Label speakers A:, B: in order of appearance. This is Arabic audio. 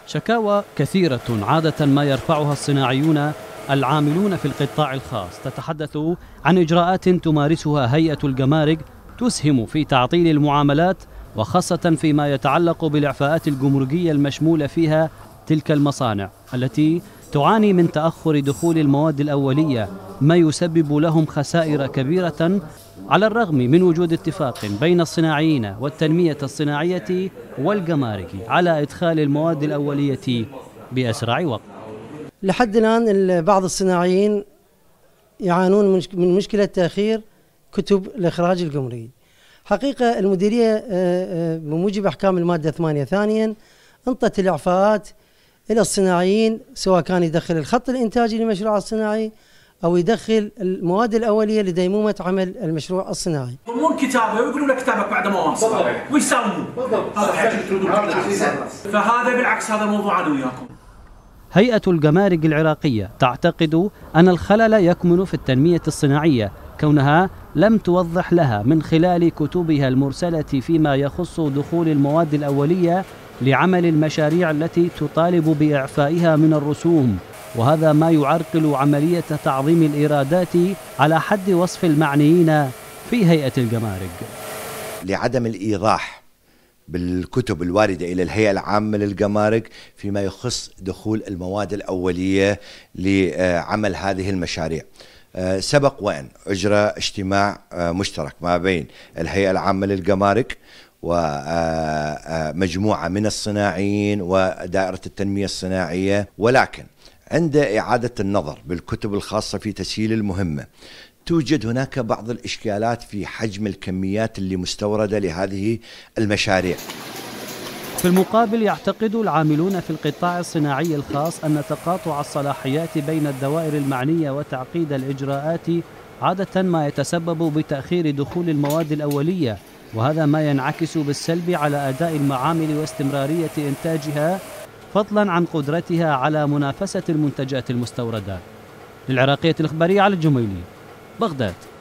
A: شكاوى كثيرة عادة ما يرفعها الصناعيون العاملون في القطاع الخاص تتحدث عن إجراءات تمارسها هيئة الجمارك تسهم في تعطيل المعاملات، وخاصة فيما يتعلق بالإعفاءات الجمركية المشمولة فيها تلك المصانع التي تعاني من تأخر دخول المواد الأولية، ما يسبب لهم خسائر كبيرة على الرغم من وجود اتفاق بين الصناعيين والتنمية الصناعية والجمارك على إدخال المواد الأولية بأسرع وقت.
B: لحد الآن بعض الصناعيين يعانون من مشكلة تأخير كتب الإخراج الجمركي. حقيقة المديرية بموجب أحكام المادة 8 ثانيا انطت الإعفاءات إلى الصناعيين، سواء كان يدخل الخط الإنتاجي للمشروع الصناعي أو يدخل المواد الأولية لديمومة عمل المشروع الصناعي.
C: يضمون كتابه ويقولون له كتابك بعد ما واصل ويساومون. هذا حكي تردون. فهذا بالعكس هذا الموضوع أنا وياكم.
A: هيئة الجمارك العراقية تعتقد أن الخلل يكمن في التنمية الصناعية، كونها لم توضح لها من خلال كتبها المرسلة فيما يخص دخول المواد الأولية لعمل المشاريع التي تطالب بإعفائها من الرسوم، وهذا ما يعرقل عملية تعظيم الإيرادات على حد وصف المعنيين في هيئة الجمارك.
D: لعدم الإيضاح بالكتب الواردة إلى الهيئة العامة للجمارك فيما يخص دخول المواد الأولية لعمل هذه المشاريع. سبق وأن أجرى اجتماع مشترك ما بين الهيئة العامة للجمارك ومجموعة من الصناعيين ودائرة التنمية الصناعية، ولكن عند إعادة النظر بالكتب الخاصة في تسهيل المهمة توجد هناك بعض الإشكالات في حجم الكميات اللي مستوردة لهذه المشاريع.
A: في المقابل يعتقد العاملون في القطاع الصناعي الخاص أن تقاطع الصلاحيات بين الدوائر المعنية وتعقيد الإجراءات عادة ما يتسبب بتأخير دخول المواد الأولية، وهذا ما ينعكس بالسلب على أداء المعامل واستمرارية إنتاجها، فضلا عن قدرتها على منافسة المنتجات المستوردة. للعراقية الإخبارية على الجميلي، بغداد.